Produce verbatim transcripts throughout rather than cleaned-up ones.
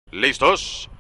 ¿Listos?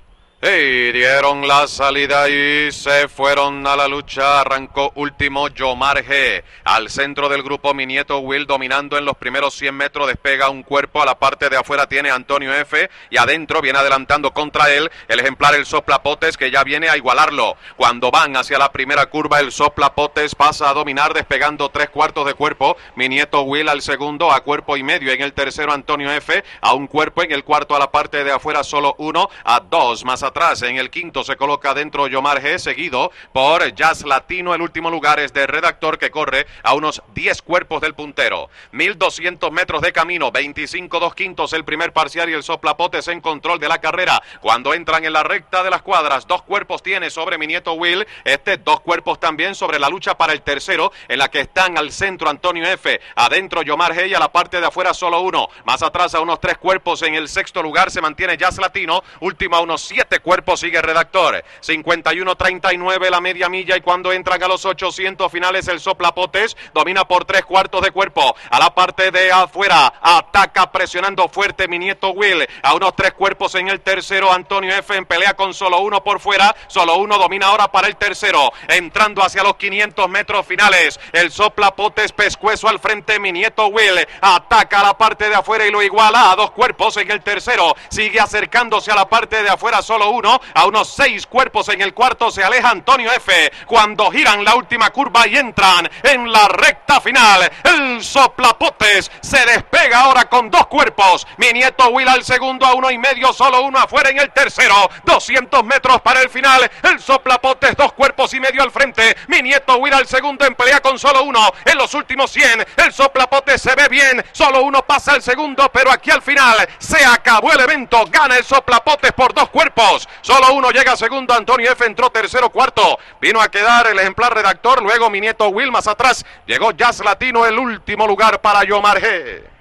Y dieron la salida y se fueron a la lucha. Arrancó último Yomar G. Al centro del grupo mi nieto Will dominando en los primeros cien metros. Despega un cuerpo. A la parte de afuera tiene Antonio F. Y adentro viene adelantando contra él el ejemplar el Soplapotes, que ya viene a igualarlo. Cuando van hacia la primera curva el Soplapotes pasa a dominar despegando tres cuartos de cuerpo. Mi nieto Will al segundo a cuerpo y medio. En el tercero Antonio F. A un cuerpo. En el cuarto a la parte de afuera solo uno. A dos más atrás. En el quinto se coloca dentro Yomar G, seguido por Jazz Latino. El último lugar es de Redactor, que corre a unos diez cuerpos del puntero. mil doscientos metros de camino, veinticinco dos quintos el primer parcial y el Soplapotes en control de la carrera. Cuando entran en la recta de las cuadras, dos cuerpos tiene sobre mi nieto Will. Este dos cuerpos también sobre la lucha para el tercero, en la que están al centro Antonio F, adentro Yomar G y a la parte de afuera solo uno. Más atrás a unos tres cuerpos en el sexto lugar se mantiene Jazz Latino. Último a unos siete cuerpos sigue Redactor. cincuenta y uno treinta y nueve la media milla, y cuando entran a los ochocientos finales el Soplapotes domina por tres cuartos de cuerpo. A la parte de afuera ataca presionando fuerte mi nieto Will. A unos tres cuerpos en el tercero Antonio F en pelea con solo uno por fuera. Solo uno domina ahora para el tercero. Entrando hacia los quinientos metros finales el Soplapotes pescuezo al frente. Mi nieto Will ataca a la parte de afuera y lo iguala a dos cuerpos en el tercero. Sigue acercándose a la parte de afuera solo uno. A unos seis cuerpos en el cuarto se aleja Antonio F. Cuando giran la última curva y entran en la recta final, el Soplapotes se despega ahora con dos cuerpos. Mi nieto Will al segundo a uno y medio, solo uno afuera en el tercero. doscientos metros para el final. El Soplapotes dos cuerpos y medio al frente. Mi nieto Will al segundo en pelea con solo uno. En los últimos cien, el Soplapotes se ve bien. Solo uno pasa al segundo, pero aquí al final se acabó el evento. Gana el Soplapotes por dos cuerpos. Solo uno llega segundo, Antonio F entró tercero, cuarto. Vino a quedar el ejemplar Redactor, luego mi nieto Will más atrás. Llegó Jazz Latino, el último lugar para Yomar G.